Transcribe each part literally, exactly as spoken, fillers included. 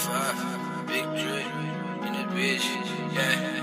forty-five, big drip in the bitch, yeah.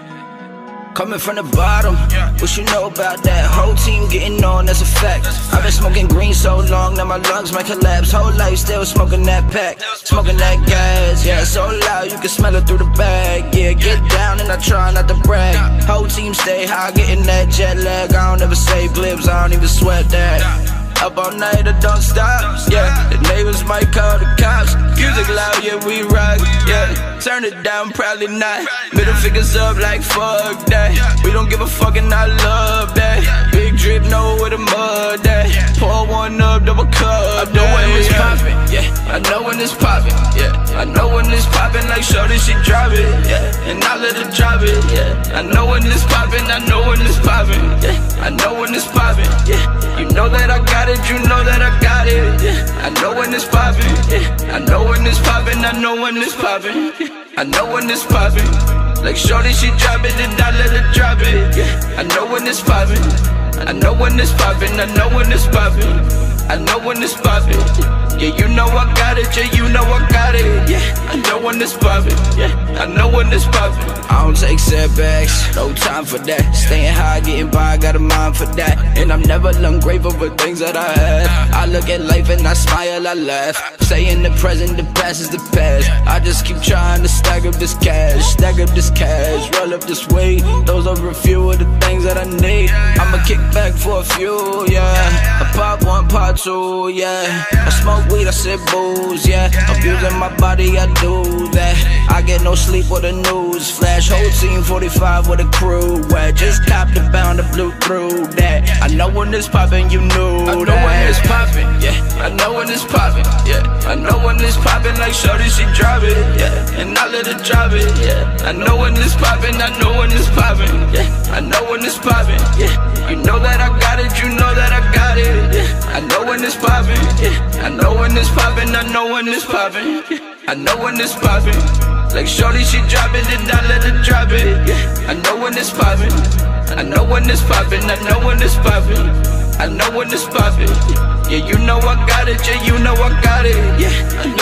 Coming from the bottom, what you know about that? Whole team getting on, that's a fact. I've been smoking green so long, now my lungs might collapse. Whole life still smoking that pack, smoking that gas, yeah. So loud you can smell it through the bag, yeah. Get down and I try not to brag. Whole team stay high, getting that jet lag. I don't ever say blips, I don't even sweat that. Up all night, I don't stop, yeah. The neighbors might call the cops. Music loud, yeah, we rock, yeah. Turn it down, probably not. Middle fingers up like fuck that. We don't give a fuck and I love that. Big drip, know where the mud at. Pour one up, double cup. I know when it's poppin', yeah. I know when it's poppin', yeah. I know when it's poppin', like shorty, she drop it, yeah. And I let her drop it, yeah. I know when it's poppin', I know when it's poppin', yeah. I know when it's poppin', yeah. You know that I got it, you know that I got it, yeah. I know when it's poppin', yeah. I know when it's poppin', I know when it's poppin', yeah. I know when it's poppin'. Like shorty, she drop it and I let her drop it, yeah. I know when it's poppin'. I know when it's poppin', I know when it's poppin'. I know when it's poppin'. Yeah, you know I got it, yeah, you know I got it, yeah. I know when it's poppin', yeah. I know when it's poppin'. I don't take setbacks, no time for that. Staying high, getting by, got a mind for that. And I'm never ungrateful for things that I have. I look at life and I smile, I laugh. Stay in the present, the past is the past. I just keep trying to stack up this cash, stack up this cash, roll up this weight. Those are a few of the things that I need. I'ma kick back for a few, yeah. I pop one, pop two, yeah. I smoke weed, I sip booze, yeah. Abusing my body, I do that. I get no sleep with the news flash. Whole team forty-five with a crew, where just copped a pound of blue through that. I know when it's poppin', you knew that. I know when it's poppin', yeah. I know when it's poppin', yeah. I know when it's poppin', like shorty, she drop it, yeah. And I let her drop it, yeah. I know when it's poppin', I know when it's poppin', yeah. I know when it's poppin', yeah. You know that I got it, you know that I got it, yeah. I know when it's poppin', yeah. I know when it's poppin', I know when it's poppin', yeah. I know when it's poppin'. Like shorty, she drop it and I let her drop it, yeah. I know when it's poppin'. I know when it's poppin', I know when it's poppin'. I know when it's poppin'. Yeah, you know I got it, yeah, you know I got it, yeah. I